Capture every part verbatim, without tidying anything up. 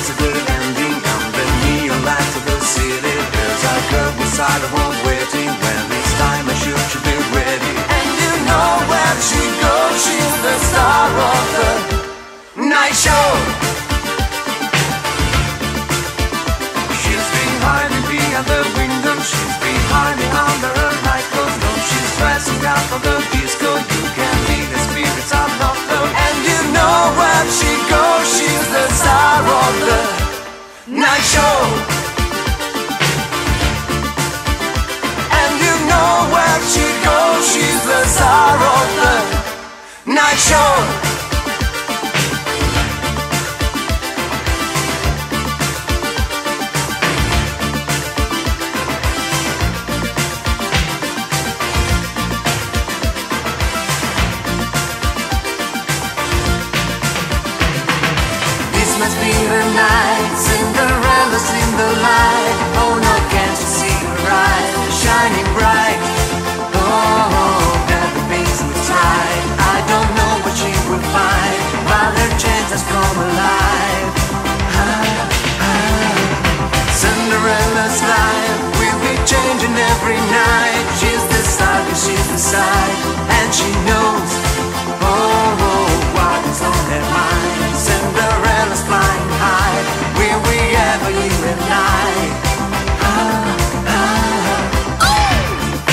is a good ending. And the neon lights of the city. There's a girl beside the one waiting. When it's time I should she be ready. And you know where she goes, she's the star of the night show. She's been hiding behind the window. She's been hiding under her nightclothes. No, she's dressing out for the disco. You can be the spirits of not love. And you know where she goes, she's the star of the night show. And you know where she goes, she's the star of the night show. Must be her night, Cinderella's in the light. Oh no, can't you see her eyes, shining bright? Oh, everything's in the tide. I don't know what she will find while her chances come alive. Ah, ah. Cinderella's life will be changing every night. She's the star, she's the side, and she knows. Oh, oh, what is on her mind? Cinderella's flying high. Will we ever, you and I? Ah, ah. Oh!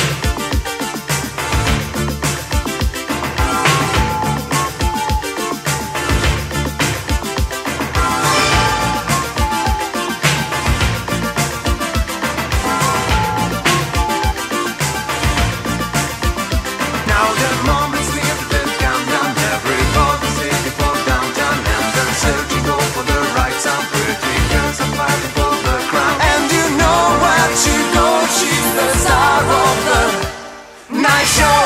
Now the moment's near the countdown. Everybody's ready for downtown, and they're searching for the right sound. Pretty girls are fighting for the crown. And you know where she goes, she's the star of the night show.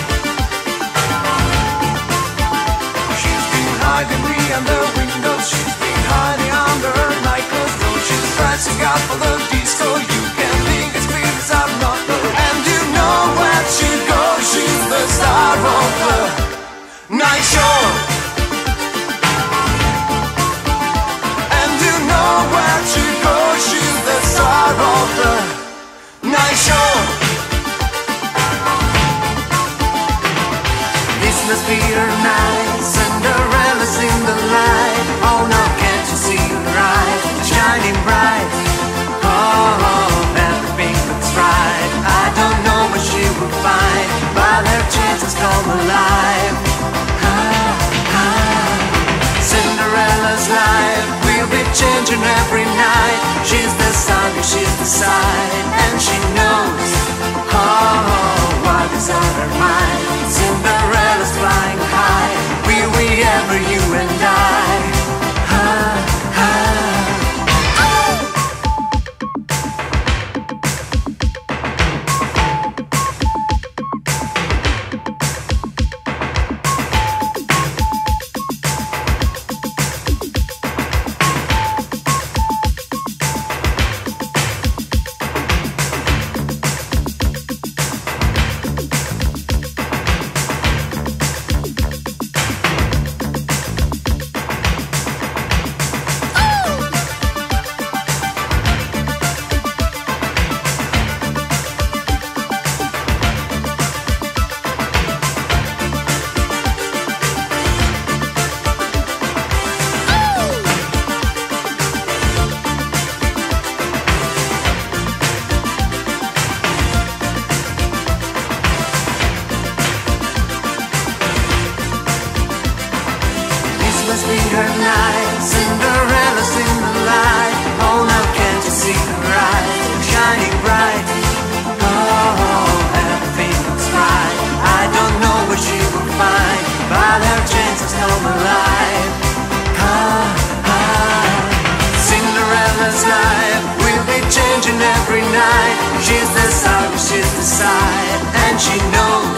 She's been hiding behind the windows. She's been hiding under her nightclothes. No, she's dressing out for the disco. You can think it's spirits are not love. And you know where she goes, she's the star of the night show. And you know where she goes, she's the star of the night show. This must be her night, Cinderella's in the light. Oh no, can't you see her eyes, shining bright? Oh, everything looks right. I don't know what she will find while her chances come alive. Ah, ah. Cinderella's life will be changing every night. She's the sun, she's the side, and she knows. Oh, what is on her mind? Cinderella's flying high. Will we ever, you and I? Ah, ah. Must be her night, Cinderella's in the light. Oh, now can't you see her eyes, shining bright? Oh, everything looks right. I don't know what she will find, but her chances come alive. Ah, ah. Cinderella's life will be changing every night. She's the star, she's the side, and she knows.